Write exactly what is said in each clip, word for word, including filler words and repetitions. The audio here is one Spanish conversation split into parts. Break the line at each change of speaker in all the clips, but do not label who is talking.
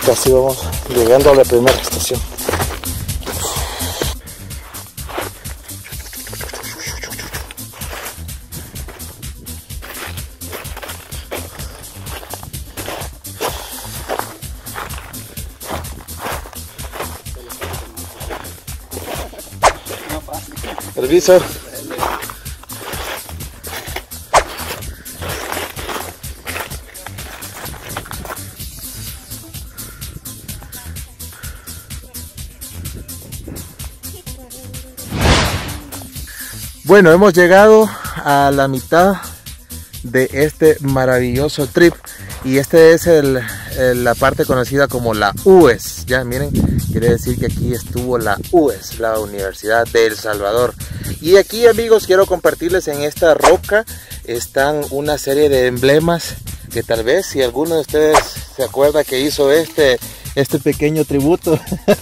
casi vamos llegando a la primera estación. Permiso. Bueno, hemos llegado a la mitad de este maravilloso trip y este es el, el, la parte conocida como la U E S. Ya miren, quiere decir que aquí estuvo la U E S, la Universidad de El Salvador. Y aquí, amigos, quiero compartirles, en esta roca están una serie de emblemas que tal vez, si alguno de ustedes se acuerda que hizo este este pequeño tributo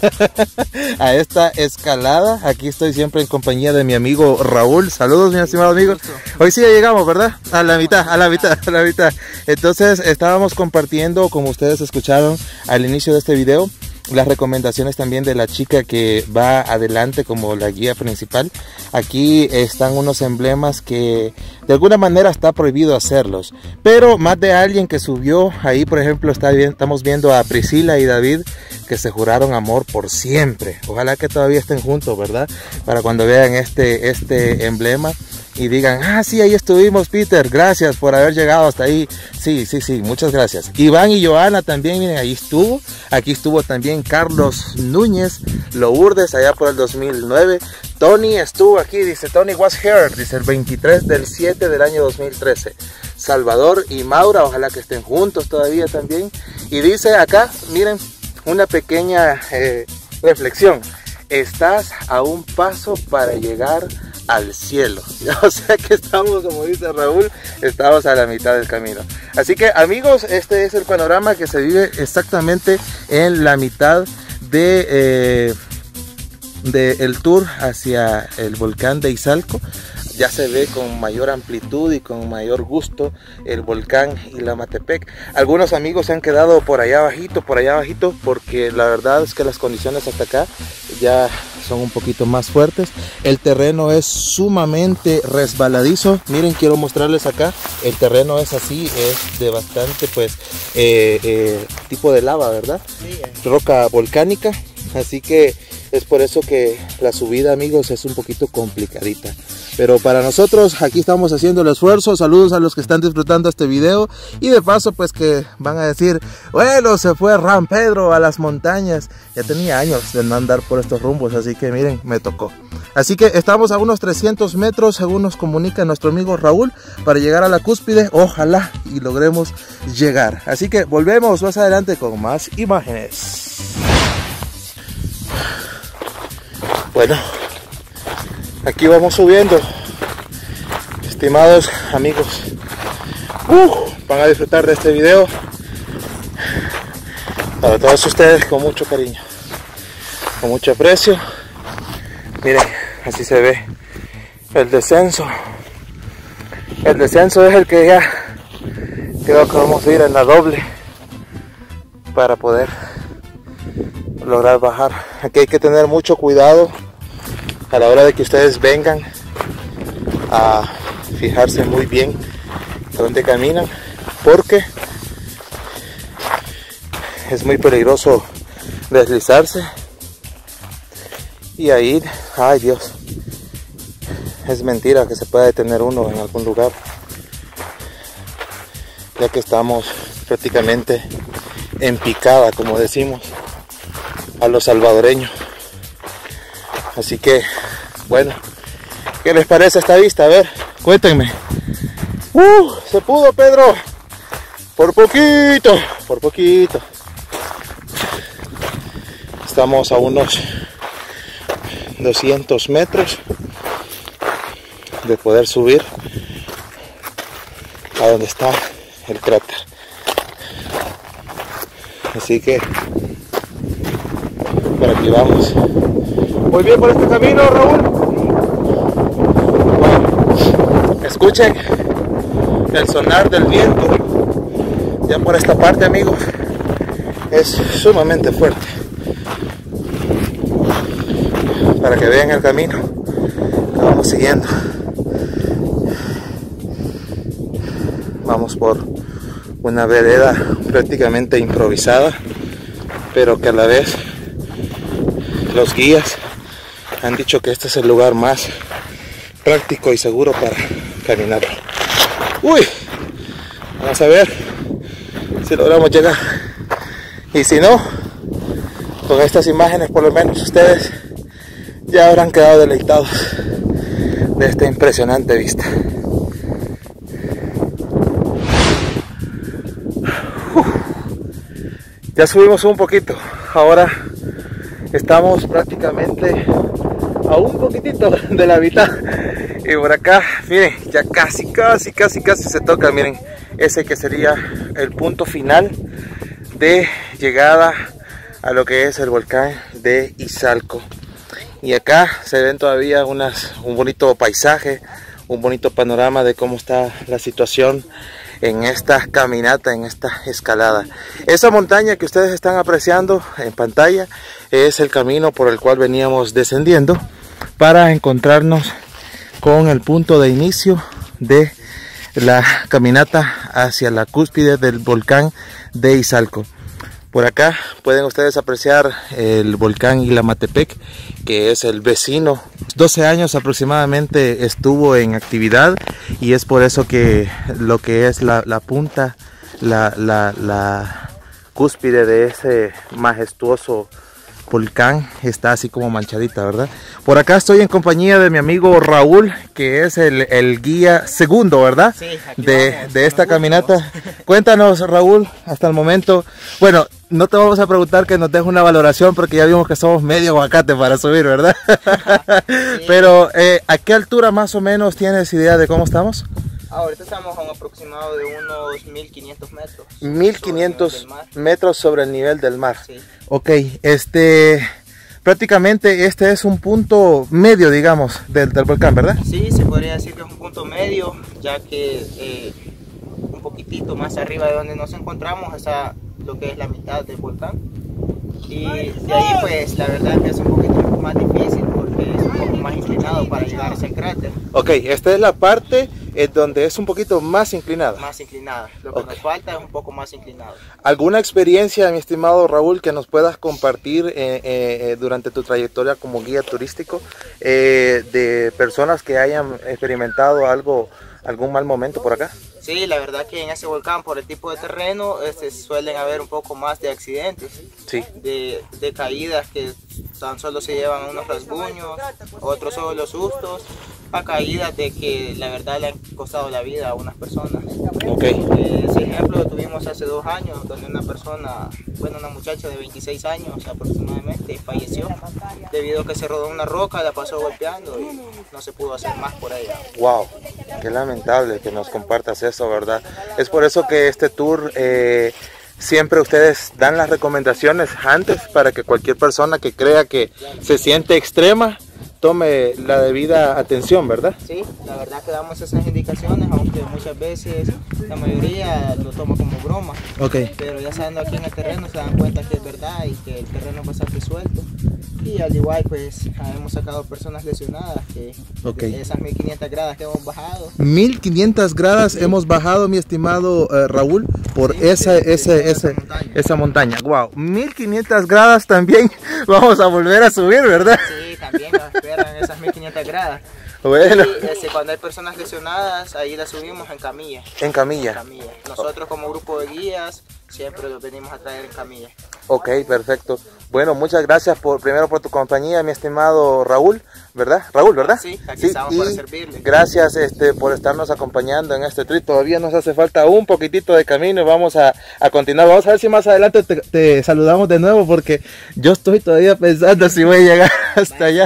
a esta escalada. Aquí estoy siempre en compañía de mi amigo Raúl. Saludos, mi estimado amigo. Hoy sí ya llegamos, ¿verdad? A la mitad, a la mitad, a la mitad. Entonces estábamos compartiendo, como ustedes escucharon al inicio de este video, las recomendaciones también de la chica que va adelante como la guía principal. Aquí están unos emblemas que de alguna manera está prohibido hacerlos, pero más de alguien que subió ahí. Por ejemplo, está bien, estamos viendo a Priscila y David, que se juraron amor por siempre. Ojalá que todavía estén juntos, ¿verdad? Para cuando vean este, este emblema y digan: ah, sí, ahí estuvimos, Peter, gracias por haber llegado hasta ahí. Sí, sí, sí, muchas gracias. Iván y Joana también, miren, ahí estuvo. Aquí estuvo también Carlos Núñez, Lourdes, allá por el dos mil nueve. Tony estuvo aquí, dice Tony was here, dice el veintitrés del siete del año dos mil trece. Salvador y Maura, ojalá que estén juntos todavía también. Y dice acá, miren, una pequeña eh, reflexión: estás a un paso para llegar al cielo. O sea que estamos, como dice Raúl, estamos a la mitad del camino. Así que, amigos, este es el panorama que se vive exactamente en la mitad de, eh, de el tour hacia el volcán de Izalco. Ya se ve con mayor amplitud y con mayor gusto el volcán Ilamatepec. Algunos amigos se han quedado por allá abajito, por allá abajito, porque la verdad es que las condiciones hasta acá ya son un poquito más fuertes. El terreno es sumamente resbaladizo. Miren, quiero mostrarles acá. El terreno es así, es de bastante pues eh, eh, tipo de lava, ¿verdad? Sí, eh. Roca volcánica. Así que es por eso que la subida, amigos, es un poquito complicadita. Pero para nosotros aquí estamos haciendo el esfuerzo. Saludos a los que están disfrutando este video. Y de paso, pues que van a decir: bueno, se fue Ram Pedro a las montañas. Ya tenía años de no andar por estos rumbos, así que miren, me tocó. Así que estamos a unos trescientos metros, según nos comunica nuestro amigo Raúl, para llegar a la cúspide. Ojalá y logremos llegar. Así que volvemos más adelante con más imágenes. Bueno, aquí vamos subiendo, estimados amigos. Uh, van a disfrutar de este video para todos ustedes con mucho cariño, con mucho aprecio. Miren, así se ve el descenso. El descenso es el que ya creo que vamos a ir en la doble para poder lograr bajar. Aquí hay que tener mucho cuidado a la hora de que ustedes vengan, a fijarse muy bien dónde caminan, porque es muy peligroso deslizarse y ahí, ay Dios, es mentira que se pueda detener uno en algún lugar, ya que estamos prácticamente en picada, como decimos a los salvadoreños. Así que, bueno, ¿qué les parece esta vista? A ver, cuéntenme. ¡Uh! Se pudo, Pedro. Por poquito, por poquito. Estamos a unos doscientos metros de poder subir a donde está el cráter. Así que por aquí vamos. Muy bien por este camino, Raúl. Bueno, escuchen el sonar del viento ya por esta parte, amigos. es sumamente fuerte. Para que vean el camino que vamos siguiendo. Vamos por una vereda prácticamente improvisada, pero que a la vez los guías han dicho que este es el lugar más práctico y seguro para caminar. Uy, vamos a ver si logramos llegar, y si no, con estas imágenes por lo menos ustedes ya habrán quedado deleitados de esta impresionante vista. Uf, ya subimos un poquito, ahora estamos prácticamente a un poquitito de la mitad, y por acá, miren, ya casi, casi, casi, casi se toca, miren, ese que sería el punto final de llegada a lo que es el volcán de Izalco. Y acá se ven todavía unas, un bonito paisaje, un bonito panorama de cómo está la situación en esta caminata, en esta escalada. Esa montaña que ustedes están apreciando en pantalla es el camino por el cual veníamos descendiendo para encontrarnos con el punto de inicio de la caminata hacia la cúspide del volcán de Izalco. Por acá pueden ustedes apreciar el volcán Ilamatepec, que es el vecino. doce años aproximadamente estuvo en actividad, y es por eso que lo que es la, la punta, la, la, la cúspide de ese majestuoso volcán está así como manchadita, ¿verdad? Por acá estoy en compañía de mi amigo Raúl, que es el, el guía segundo, ¿verdad?
Sí,
de,
vamos,
de esta caminata. Cuéntanos, Raúl, hasta el momento. Bueno, no te vamos a preguntar que nos dejes una valoración, porque ya vimos que somos medio aguacate para subir, ¿verdad? Sí. Pero, eh, ¿a qué altura más o menos tienes idea de cómo estamos?
Ahorita estamos a un aproximado de unos mil quinientos metros.
mil quinientos metros sobre el nivel del mar.
Sí.
Ok, este, prácticamente este es un punto medio, digamos, del, del volcán, ¿verdad?
Sí, se podría decir que es un punto medio, ya que eh, un poquitito más arriba de donde nos encontramos está lo que es la mitad del volcán. Y de ahí pues la verdad que es un poquito más difícil, porque es un poco más inclinado para llegar a ese cráter.
Ok, esta es la parte eh, donde es un poquito más inclinada.
Más inclinada, lo que okay. nos falta es un poco más inclinado.
¿Alguna experiencia, mi estimado Raúl, que nos puedas compartir eh, eh, durante tu trayectoria como guía turístico, eh, de personas que hayan experimentado algo, algún mal momento por acá?
Sí, la verdad que en ese volcán, por el tipo de terreno, este, suelen haber un poco más de accidentes,
sí.
de, de caídas que tan solo se llevan unos rasguños, otros solo sustos, a caídas de que la verdad le han costado la vida a unas personas.
Okay.
Eh, ese ejemplo lo tuvimos hace dos años, donde una persona, bueno, una muchacha de veintiséis años aproximadamente, falleció debido a que se rodó una roca, la pasó golpeando y no se pudo hacer más por ella.
Wow, qué lamentable que nos compartas eso, ¿verdad? Es por eso que este tour eh, siempre ustedes dan las recomendaciones antes, para que cualquier persona que crea que se siente extrema tome la debida atención, ¿verdad?
Sí, la verdad que damos esas indicaciones, aunque muchas veces la mayoría lo toma como broma.
Okay.
Pero ya sabiendo aquí en el terreno se dan cuenta que es verdad y que el terreno es bastante suelto. Y al igual pues hemos sacado personas lesionadas, que okay. esas mil quinientas gradas que hemos bajado.
mil quinientas gradas sí. hemos bajado, mi estimado uh, Raúl, por sí, esa, sí, ese, sí, ese, esa montaña. esa montaña. Wow, mil quinientas gradas también vamos a volver a subir, ¿verdad?
Sí, también nos esperan esas mil quinientas gradas.
Bueno.
Y este, cuando hay personas lesionadas, ahí las subimos en camilla.
En camilla.
En camilla. Nosotros como grupo de guías siempre los venimos a traer en camilla.
Ok, perfecto. Bueno, muchas gracias por primero por tu compañía, mi estimado Raúl, ¿verdad? Raúl, ¿verdad?
Sí, aquí
sí,
estamos para servirle.
Gracias este, por estarnos acompañando en este trip. Todavía nos hace falta un poquitito de camino y vamos a, a continuar. Vamos a ver si más adelante te, te saludamos de nuevo, porque yo estoy todavía pensando si voy a llegar hasta allá.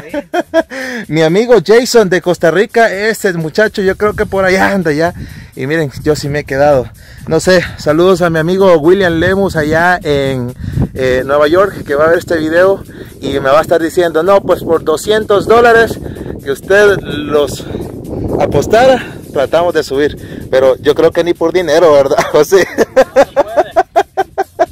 Mi amigo Jason de Costa Rica, ese muchacho yo creo que por allá anda ya. Y miren, yo sí me he quedado. No sé, saludos a mi amigo William Lemus allá en eh, Nueva York, que va a ver este video y me va a estar diciendo, no, pues por doscientos dólares que usted los apostara, tratamos de subir. Pero yo creo que ni por dinero, ¿verdad, José?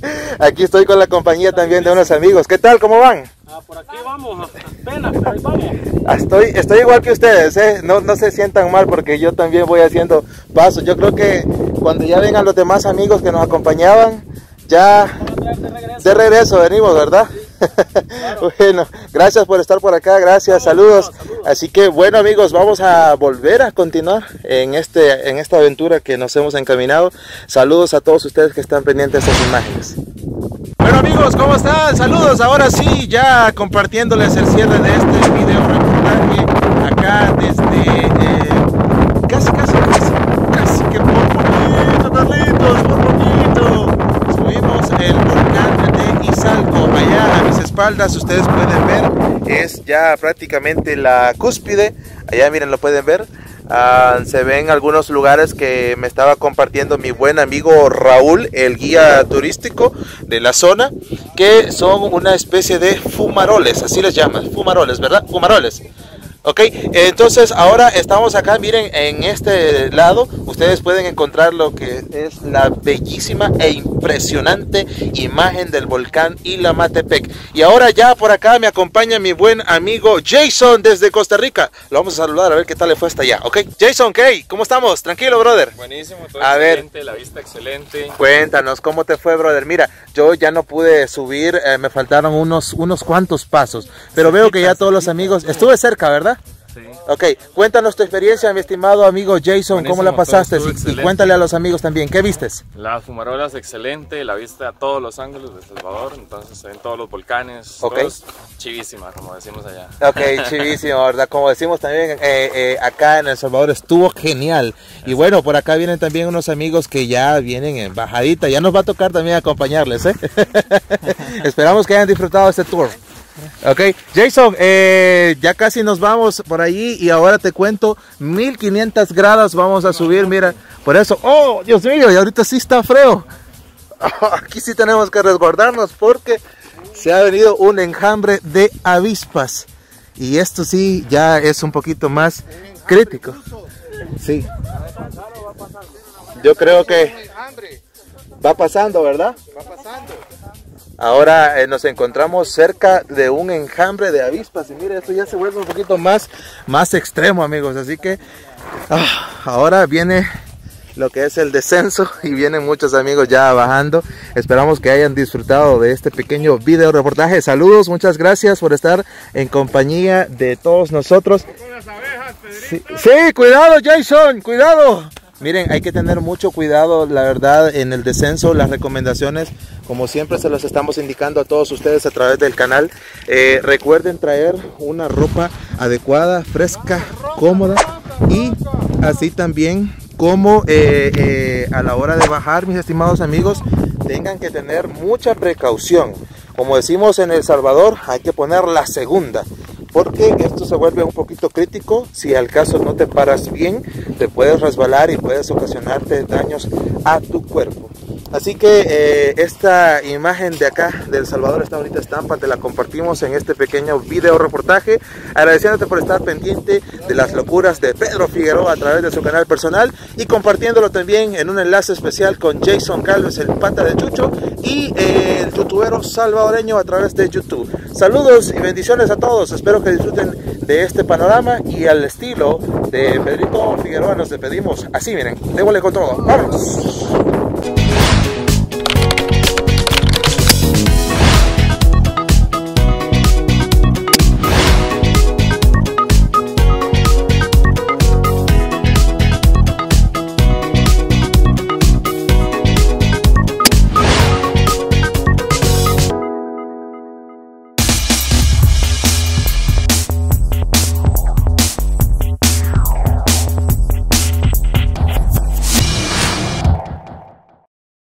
Aquí estoy con la compañía también de unos amigos. ¿Qué tal? ¿Cómo van?
Ah, por aquí vamos, apenas, pero ahí vamos.
Estoy, estoy igual que ustedes, ¿eh? No, no se sientan mal porque yo también voy haciendo pasos. Yo creo que cuando ya vengan los demás amigos que nos acompañaban, ya
De regreso.
de regreso venimos, ¿verdad?
Claro.
Bueno, gracias por estar por acá, gracias, saludos.
saludos.
Así que bueno amigos, vamos a volver a continuar en, este, en esta aventura que nos hemos encaminado. Saludos a todos ustedes que están pendientes de estas imágenes. Bueno amigos, ¿cómo están? Saludos, ahora sí, ya compartiéndoles el cierre de este video reportaje acá desde eh, casi, casi, casi, casi que por poquito, Carlitos, por poquito. Subimos el volcán de Izalco, allá a mis espaldas, ustedes pueden ver, es ya prácticamente la cúspide, allá miren, lo pueden ver. Uh, se ven algunos lugares que me estaba compartiendo mi buen amigo Raúl, el guía turístico de la zona, que son una especie de fumaroles, así les llaman, fumaroles, ¿verdad? Fumaroles. Ok, entonces ahora estamos acá, miren, en este lado ustedes pueden encontrar lo que es la bellísima e impresionante imagen del volcán Ilamatepec. Y ahora ya por acá me acompaña mi buen amigo Jason desde Costa Rica. Lo vamos a saludar a ver qué tal le fue hasta allá, ok. Jason, ¿qué? ¿Cómo estamos? Tranquilo, brother.
Buenísimo, todo
A
excelente,
ver.
la vista excelente.
Cuéntanos, ¿cómo te fue, brother? Mira, yo ya no pude subir, eh, me faltaron unos, unos cuantos pasos, pero veo que ya todos los amigos, estuve cerca, ¿verdad?
Sí.
Ok, cuéntanos tu experiencia, mi estimado amigo Jason, ¿cómo la
Buenísimo,
pasaste?
todo
Y,
estuvo
y cuéntale a los amigos también, ¿qué vistes?
Las fumarolas excelente, la vista a todos los ángulos de Salvador, entonces se ven todos los volcanes,
Ok.
todos chivísima, como decimos allá.
Ok, chivísimo, ¿verdad? Como decimos también, eh, eh, acá en El Salvador estuvo genial. Y bueno, por acá vienen también unos amigos que ya vienen en bajadita, ya nos va a tocar también acompañarles, ¿eh? Esperamos que hayan disfrutado este tour. Ok, Jason, eh, ya casi nos vamos por allí y ahora te cuento, mil quinientas grados vamos a subir, mira, por eso, oh, Dios mío, y ahorita sí está frío. Aquí sí tenemos que resguardarnos porque se ha venido un enjambre de avispas y esto sí ya es un poquito más crítico. Sí, yo creo que va pasando, ¿verdad? Va pasando. Ahora eh, nos encontramos cerca de un enjambre de avispas y mire, esto ya se vuelve un poquito más, más extremo, amigos, así que ah, ahora viene lo que es el descenso y vienen muchos amigos ya bajando. Esperamos que hayan disfrutado de este pequeño video reportaje. Saludos, muchas gracias por estar en compañía de todos nosotros. Sí, sí, cuidado Jason, cuidado. Miren, hay que tener mucho cuidado, la verdad, en el descenso. Las recomendaciones, como siempre se los estamos indicando a todos ustedes a través del canal. Eh, recuerden traer una ropa adecuada, fresca, cómoda y así también como eh, eh, a la hora de bajar, mis estimados amigos, tengan que tener mucha precaución. Como decimos en El Salvador, hay que poner la segunda, porque esto se vuelve un poquito crítico. Si al caso no te paras bien, te puedes resbalar y puedes ocasionarte daños a tu cuerpo. Así que eh, esta imagen de acá de El Salvador, esta bonita estampa, te la compartimos en este pequeño video reportaje, agradeciéndote por estar pendiente de las locuras de Pedro Figueroa a través de su canal personal y compartiéndolo también en un enlace especial con Jason Calves, el pata de Chucho, y eh, el youtubero salvadoreño a través de YouTube. Saludos y bendiciones a todos, espero que disfruten de este panorama y al estilo de Pedrito Figueroa nos despedimos así, miren, démosle con todo, ¡vamos!